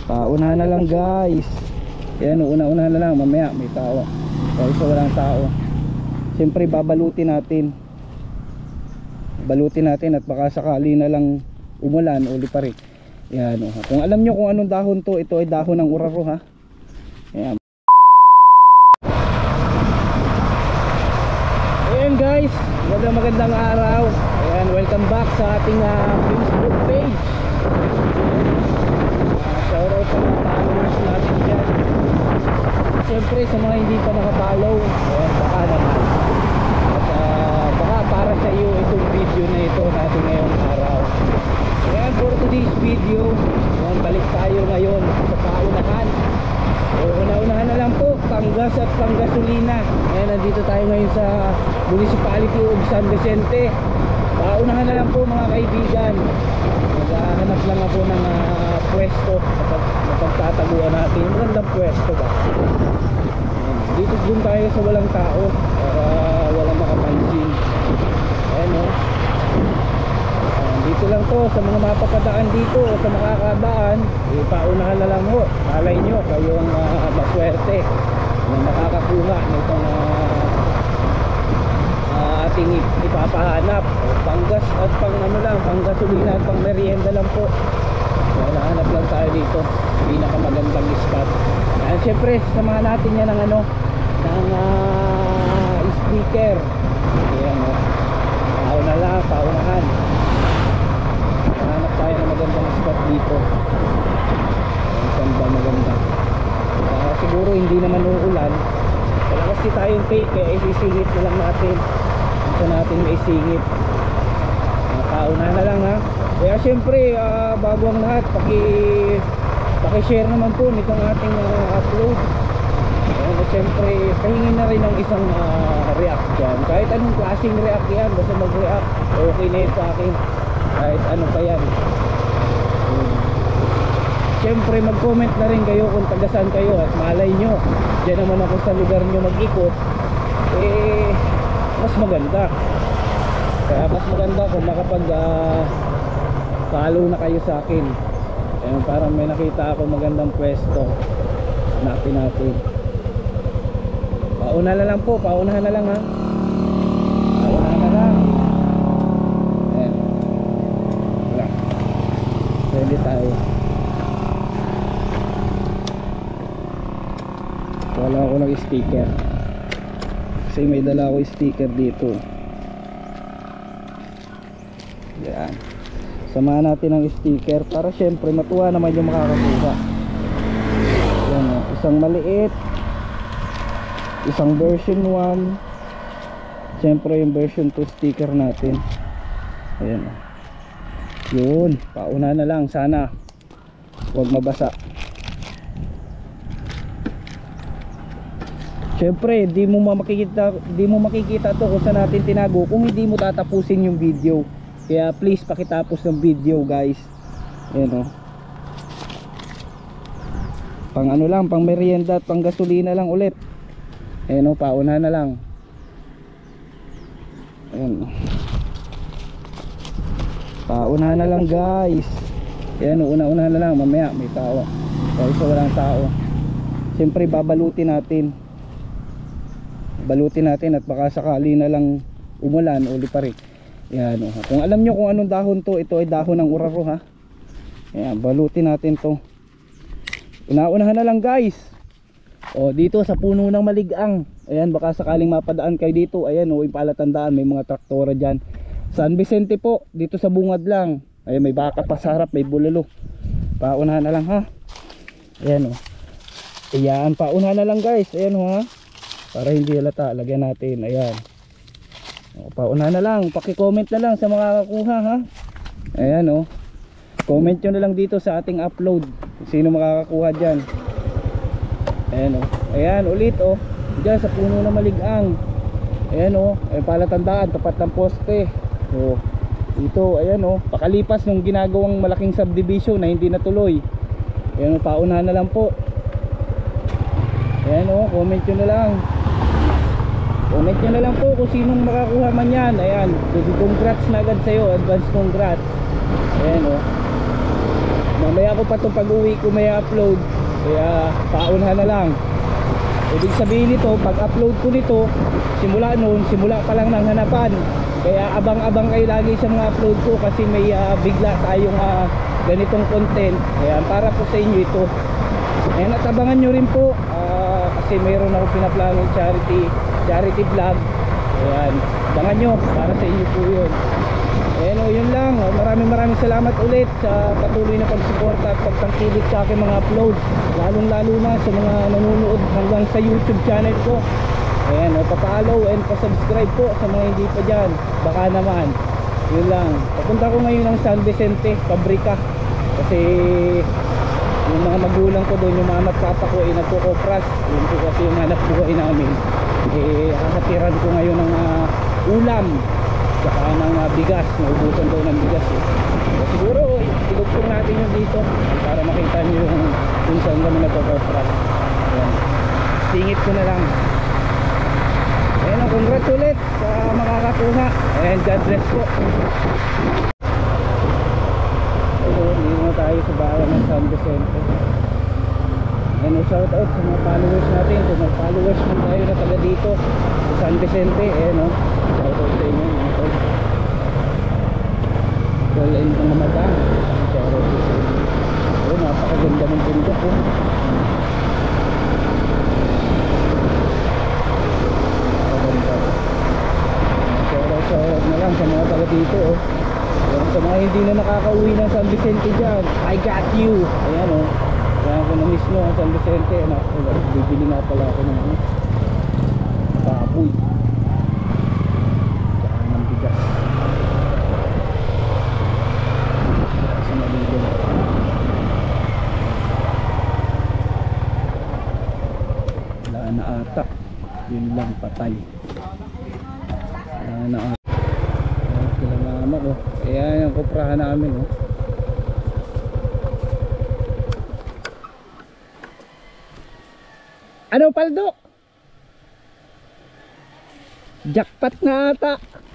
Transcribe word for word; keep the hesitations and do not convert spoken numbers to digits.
Paunahan na lang guys. Ayan, una-una na lang, mamaya may tao. Kahit sa walang tao, siyempre babalutin natin. Balutin natin at baka sakali na lang umulan o liparik. Ayan, oh. Kung alam nyo kung anong dahon to, ito ay dahon ng uraro ha. Ayan. Ayan guys, magandang magandang araw. Ayan, welcome back sa ating uh, Facebook page. Shoutout sa mga followers natin dyan. Siyempre sa mga hindi pa nakapollow, ayan, baka naman. At uh, baka para sa iyo itong video na ito natin ngayong araw. Ayan, for today's video, ayan, balik tayo ngayon sa paunahan. O una-unahan na lang po, panggas at panggasolina. Ayan, nandito tayo ngayon sa Municipality of San Vicente. Paunahan na lang po mga kaibigan. Maghahanap lang ako ng uh, pwesto na pagtataguan natin. Magandang pwesto ba? Ayan, dito dun tayo sa walang tao para walang makapansin. Ayan o. Ayan, dito lang to sa mga mapapadaan dito o sa makakadaan. Eh, paunahan na lang ho. Malay nyo kayong uh, maswerte na nakakakuha nitong uh, uh, ating ipapahanap. Panggas at pang ano lang, panggasolina at pang merienda lang po. Hanap lang tayo dito, pinakamagandang spot. Ayan, syempre samahan natin yan ng ano, ng uh, speaker. Ayan o, pauna lang, paunahan. Hanap tayo ng magandang spot dito. Ayan, saan ba maganda? Uh, siguro hindi naman uulan. Wala kasi tayong tape, kaya isisingit na lang natin. Ito natin may singit. Uh, pauna na lang ha. Kaya syempre uh, bago ang lahat, paki paki-share naman po nitong ating uh, upload. Ayan, at syempre pahingin na rin ng isang uh, react dyan. Kahit anong klaseng react yan, basta mag-react, okay na yun sa akin. Kahit ano pa yan. um, Syempre mag-comment na rin kayo kung taga-saan kayo. At malay nyo, dyan naman ako sa lugar nyo mag-ikot, eh mas maganda. Kaya mas maganda kung makapag uh, follow na kayo sa akin. Ayan, parang may nakita ako magandang pwesto. Hanapin natin. Pauna na lang po, paunahan na lang ha. Paunahan na lang. Ayan. Wala. Pwede tayo. Wala ako ng sticker. Kasi may dala ako sticker dito. Ayan. Samahan natin ang sticker para syempre matuwa naman yung makakakuha. Yan o, isang maliit, isang version one, syempre yung version two sticker natin. Ayan o, yun, pauna na lang, sana huwag mabasa. Syempre di mo makikita, di mo makikita to kung saan natin tinago kung hindi mo tatapusin yung video. Kaya please pakitapos ng video guys. Ayan o, pang ano lang, pang merienda at pang gasolina lang ulit. Ayan o, pauna na lang. Ayan o, pauna na lang guys. Ayan o, una-una na lang, mamaya may tao. Kahit sa walang tao, siyempre babalutin natin. Balutin natin at baka sakali na lang umulan o liparik. Ayan, oh. Kung alam nyo kung anong dahon to, ito ay dahon ng uraro ha. Ayan, balutin natin to. Una-unahan na lang guys. O, dito sa puno ng maligang. Ayan, baka sakaling mapadaan kayo dito. Ayan o, oh, yung palatandaan, may mga traktora dyan. San Vicente po, dito sa bungad lang. Ayan, may baka pa sa harap, may bulalo. Paunahan na lang ha. Ayan o, oh. Ayan, paunahan na lang guys. Ayan o oh, ha, para hindi halata, lagyan natin. Ayan o, pauna na lang, paki-comment na lang sa mga kakuha ha. Ayan o, comment nyo na lang dito sa ating upload sino makakakuha dyan. Ayan o, ayan ulit o, dyan sa puno na maligang. Ayan o, ay palatandaan, tapat ng poste. O, dito, ayan o, pakalipas nung ginagawang malaking subdivision na hindi natuloy. Ayan o, paunahan na lang po. Ayan o, comment nyo na lang. Comment nyo na lang po kung sinong makakuha man yan. Ayan, congrats na agad sa'yo, advance congrats. Ayan o, mamaya ko pa itong pag uwi ko may upload, kaya paunhan na lang. Ibig sabihin nito, pag upload ko nito, simula noon, simula pa lang ng hanapan. Kaya abang-abang kayo lagi sa mga upload ko, kasi may uh, bigla tayong uh, ganitong content. Kaya para po sa inyo ito. Ayan, at abangan nyo rin po, uh, kasi mayroon ako pinaplanong charity charity vlog. Ayan, abangan nyo, para sa inyo po yun. Ayan o, yun lang. Maraming maraming salamat ulit sa patuloy na pagsuporta at pagtangkilik sa aking mga upload, lalong lalo na sa mga nanonood hanggang sa YouTube channel ko. Ayan o, pa-follow and pa-subscribe po sa mga hindi pa dyan. Baka naman, yun lang. Papunta ko ngayon ng San Vicente, Pabrika, kasi yung mga magulang ko doon, yung mama at papa ko ay nagkukopras. Yun po kasi yung hanap buhay namin. Eh, kakatiran ko ngayon ng uh, ulam saka ng uh, bigas. Naubusan daw ng bigas eh. So, siguro ilugtong natin yung dito para makita nyo yung kung saan kami nagkukopras. Ayan, singit ko na lang. Ayan, congrats ulit sa makakakuha, and God bless po. So, hindi na tayo sa bayan ng San Vicente. And shout out sa mga followers natin, kung may followers mo tayo na taga dito sa San Vicente. Eh no, shout out sa inyo mga tol. Well, and mga madam, shout out sa inyo. Oh, napakaganda ng bundok po. Shout out, shout out na lang sa mga taga dito oh. Ayan, sa mga hindi na nakakauwi ng San Vicente dyan, I got you. Ayan o, kaya ako na-miss nyo ang San Vicente. Ano, bibili nga pala ako ng ano, baboy saka ng bigas sa Malibong. Wala na ata, yun lang, patay. Wala na ata. Sila mama ko. Ayan yung kuprahan namin oh. Ano paldo? Jackpot na ata.